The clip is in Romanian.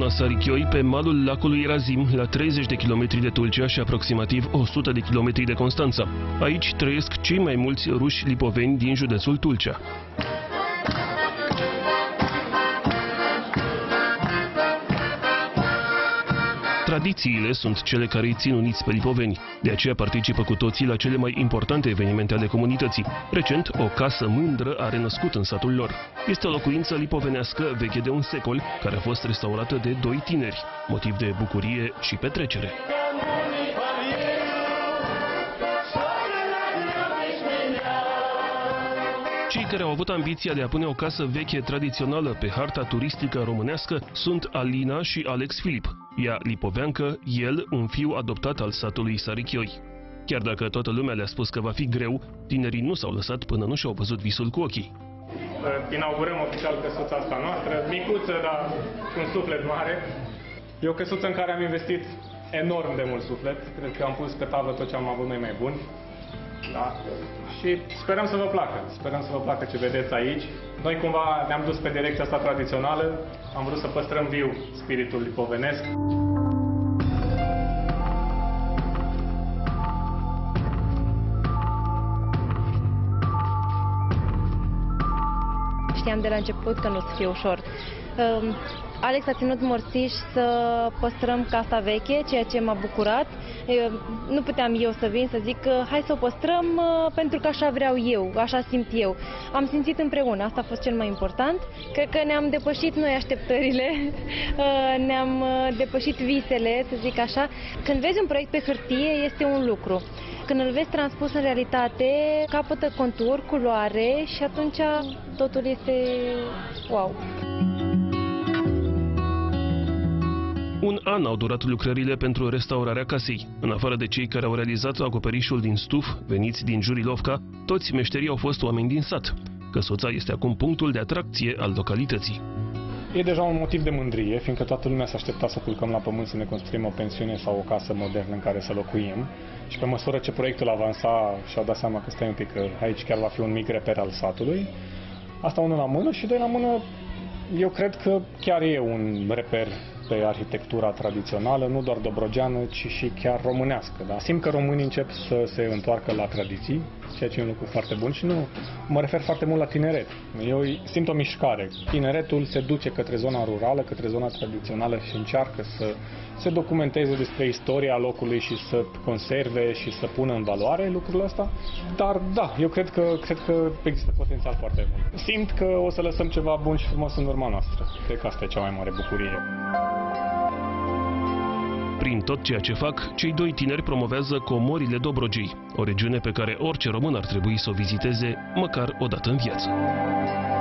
zona Sarichioi, pe malul lacului Razim, la 30 de kilometri de Tulcea și aproximativ 100 de kilometri de Constanța. Aici trăiesc cei mai mulți ruși lipoveni din județul Tulcea. Tradițiile sunt cele care îi țin uniți pe lipoveni. De aceea participă cu toții la cele mai importante evenimente ale comunității. Recent, o casă mândră a renăscut în satul lor. Este o locuință lipovenească veche de un secol, care a fost restaurată de doi tineri, motiv de bucurie și petrecere. Cei care au avut ambiția de a pune o casă veche tradițională pe harta turistică românească sunt Alina și Alex Filip. Ea lipoveancă, el un fiu adoptat al satului Sarichioi. Chiar dacă toată lumea le-a spus că va fi greu, tinerii nu s-au lăsat până nu și-au văzut visul cu ochii. Inaugurăm oficial căsuța asta noastră, micuță, dar cu un suflet mare. E o căsuță în care am investit enorm de mult suflet. Cred că am pus pe tablă tot ce am avut noi mai bun. Da? Și sperăm să vă placă. Sperăm să vă placă ce vedeți aici. Noi cumva ne-am dus pe direcția asta tradițională. Am vrut să păstrăm viu spiritul lipovenesc. Știam de la început că nu o să fie ușor. Alex a ținut morțiș să păstrăm casa veche, ceea ce m-a bucurat. Nu puteam eu să vin să zic hai să o păstrăm pentru că așa vreau eu, așa simt eu. Am simțit împreună, asta a fost cel mai important. Cred că ne-am depășit noi așteptările, ne-am depășit visele, să zic așa. Când vezi un proiect pe hârtie este un lucru. Când îl vezi transpus în realitate, capătă contur, culoare și atunci totul este wow. Un an au durat lucrările pentru restaurarea casei. În afară de cei care au realizat acoperișul din stuf, veniți din Jurilovca, toți meșterii au fost oameni din sat. Căsuța este acum punctul de atracție al localității. E deja un motiv de mândrie, fiindcă toată lumea s-a așteptat să culcăm la pământ, să ne construim o pensiune sau o casă modernă în care să locuim. Și pe măsură ce proiectul avansa și-au dat seama că stai un pic, că aici chiar va fi un mic reper al satului. Asta unul la mână și doi la mână, eu cred că chiar e un reper pe arhitectura tradițională, nu doar dobrogeană, ci și chiar românească. Da? Simt că românii încep să se întoarcă la tradiții, ceea ce e un lucru foarte bun și nu mă refer foarte mult la tineret. Eu simt o mișcare. Tineretul se duce către zona rurală, către zona tradițională și încearcă să se documenteze despre istoria locului și să conserve și să pună în valoare lucrurile astea. Dar da, eu cred că există potențial foarte mult. Simt că o să lăsăm ceva bun și frumos în urma noastră. Cred că asta e cea mai mare bucurie. Prin tot ceea ce fac, cei doi tineri promovează Comorile Dobrogei, o regiune pe care orice român ar trebui să o viziteze măcar o dată în viață.